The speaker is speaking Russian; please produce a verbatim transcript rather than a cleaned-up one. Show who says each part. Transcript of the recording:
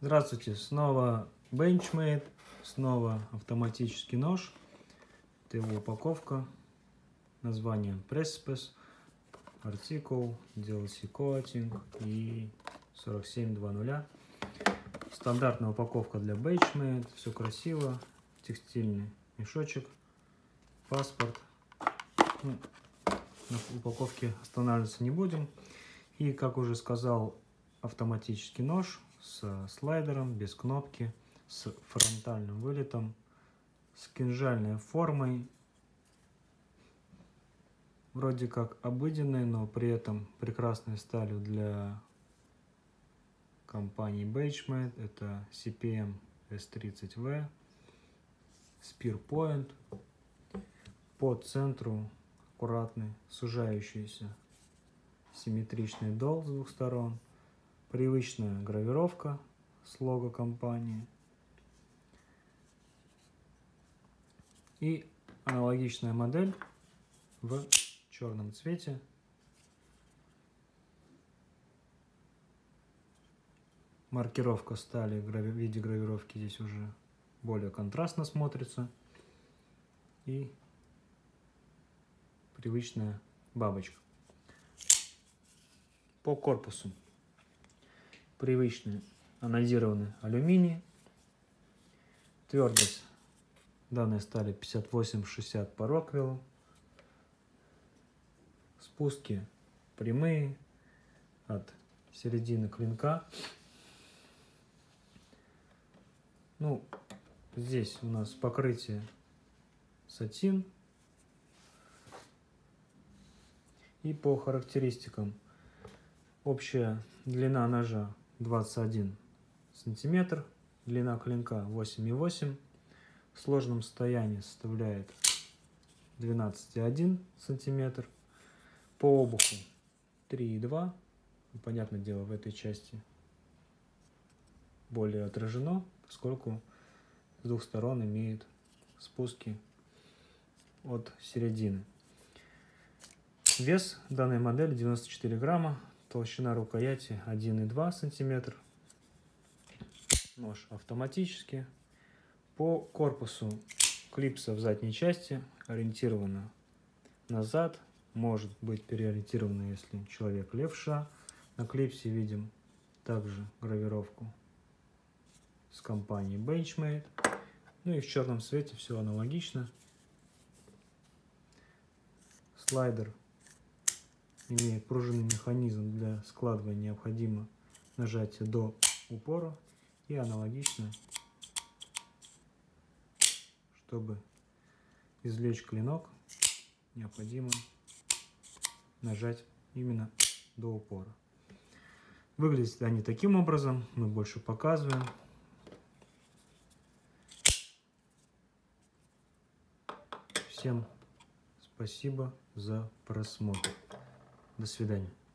Speaker 1: Здравствуйте, снова Benchmade, снова автоматический нож. Это его упаковка, название Precipice, артикул, ди эл си Coating и сорок семь двадцать. Стандартная упаковка для Benchmade, все красиво, текстильный мешочек, паспорт. Ну, на упаковке останавливаться не будем. И, как уже сказал, автоматический нож с слайдером, без кнопки, с фронтальным вылетом, с кинжальной формой, вроде как обыденной, но при этом прекрасной сталью для компании Benchmade. Это си пи эм эс тридцать ви, Spear Point, по центру аккуратный сужающийся симметричный дол с двух сторон, привычная гравировка с лого компании и аналогичная модель в черном цвете. Маркировка стали в виде гравировки здесь уже более контрастно смотрится. И привычная бабочка. По корпусу привычный анодированный алюминий. Твердость данной стали пятьдесят восемь шестьдесят по Роквеллу. Спуски прямые от середины клинка. Ну, здесь у нас покрытие сатин. И по характеристикам: общая длина ножа двадцать один сантиметр, длина клинка восемь и восемь, в сложном состоянии составляет двенадцать и один сантиметр, по обуху три и два. Понятное дело, в этой части более отражено, поскольку с двух сторон имеет спуски от середины. Вес данной модели девяносто четыре грамма, толщина рукояти один и два сантиметра. Нож автоматический. По корпусу клипса в задней части ориентирована назад, может быть переориентирована, если человек левша. На клипсе видим также гравировку с компании Benchmade. Ну и в черном цвете все аналогично. Слайдер имеет пружинный механизм, для складывания необходимо нажатие до упора, и аналогично, чтобы извлечь клинок, необходимо нажать именно до упора. Выглядят они таким образом, мы больше показываем. Всем спасибо за просмотр. До свидания.